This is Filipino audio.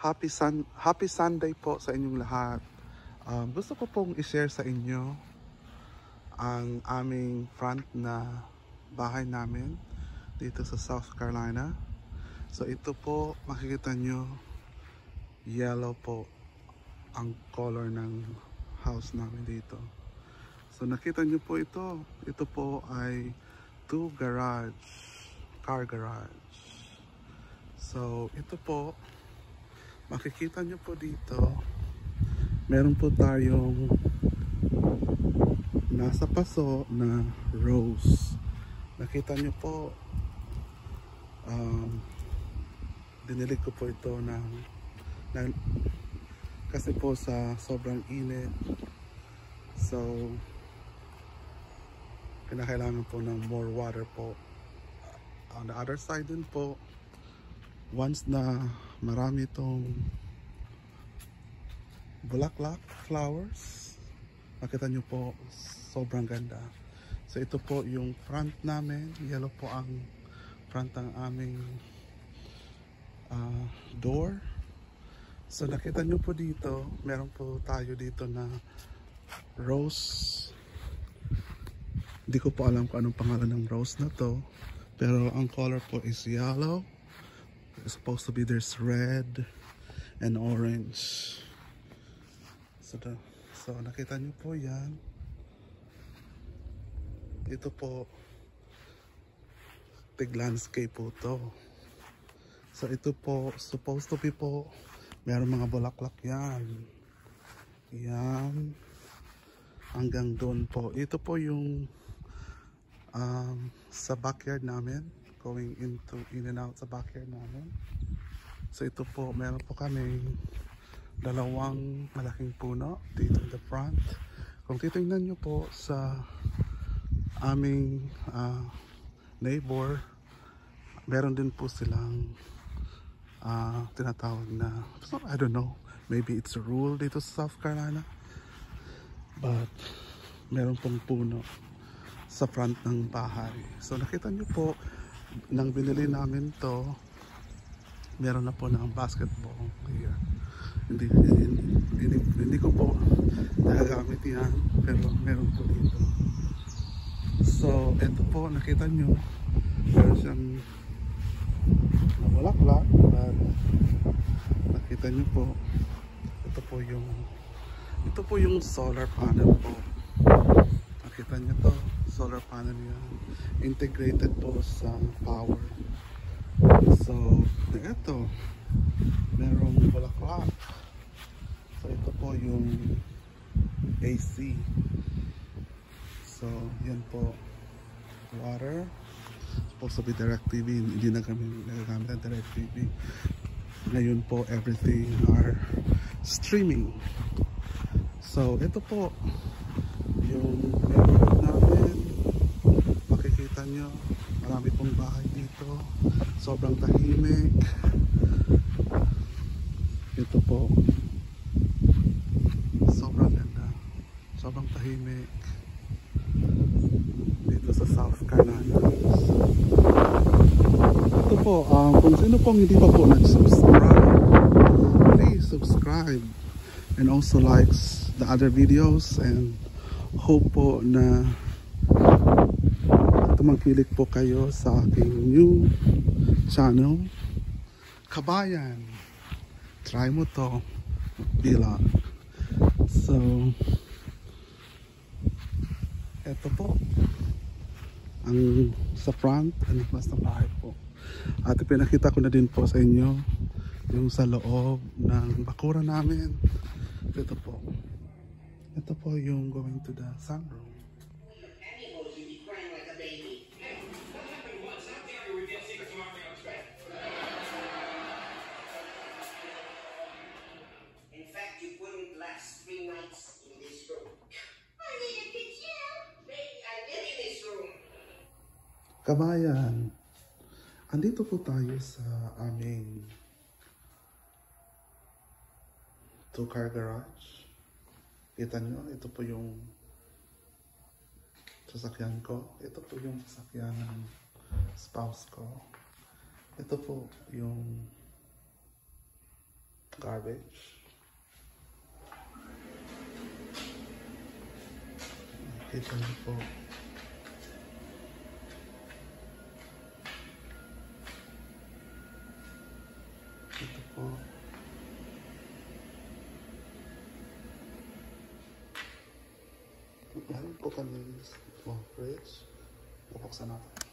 Happy Sunday po sa inyong lahat. Gusto ko pong i-share sa inyo ang aming front na bahay namin dito sa South Carolina. So ito po, makikita nyo, yellow po ang color ng house namin dito. So nakita nyo po ito. Ito po ay car garage. So ito po, makikita nyo po dito, meron po tayong nasa paso na rose. Nakita nyo po, dinilig ko po ito kasi po sa sobrang init. So kinakailangan po ng more water po. On the other side din po, once na marami itong bulaklak flowers, makita nyo po, sobrang ganda. So ito po yung front namin, yellow po ang front ng aming door. So nakita nyo po dito, meron po tayo dito na rose. Hindi ko po alam kung anong pangalan ng rose na to, pero ang color po is yellow. It's supposed to be there's red and orange. So nakita nyo po yan. Ito po, big landscape po to. So ito po, supposed to be po, meron mga bulaklak yan. Yan. Hanggang doon po. Ito po yung sa backyard namin. Going in and out sa backyard namin. So ito po, meron po kami dalawang malaking puno dito in the front. Kung titingnan nyo po sa aming neighbor, meron din po silang tinatawag na, I don't know, maybe it's a rule dito sa South Carolina, but meron pong puno sa front ng bahay. So nakita nyo po, nang binili namin to, meron na po ng basketball here. Hindi ko po nagagamit yan, pero meron po dito. So ito po, nakita nyo, meron siyang bulaklak, but nakita nyo po, ito po yung solar panel po. Nakita nyo to, solar panel yan, integrated po sa power. So ito, merong bulaklak. So ito po yung AC. So yan po, water. Supposed to be direct TV, hindi na kami nagagamit ng direct TV. Ngayon po, everything are streaming. So ito po yung neighborhood namin. Makikita nyo, marami pong bahay dito, sobrang tahimik. Ito po, sobrang ganda, sobrang tahimik dito sa South Carolina. Ito po, kung sino pong hindi pa po nag-subscribe, please subscribe and also likes the other videos, and hope po na tumangkilik po kayo sa aking new channel, Kabayan. Try mo to, vlog. So eto po ang sa front and mas na bahay po. At pinakita ko na din po sa inyo yung sa loob ng bakura namin. Ito po yung going to the sunroom. In fact, you wouldn't last 3 nights in this room. I need a kitchen. Baby, I live in this room. Kabayan, andito po tayo sa aming 2-car garage. Kita nyo, ito po yung sasakyan ko. Ito po yung sasakyan ng spouse ko. Ito po yung garbage. Kita niyo po. Ito po. Meron po kami sa fridge. Bubuksan natin.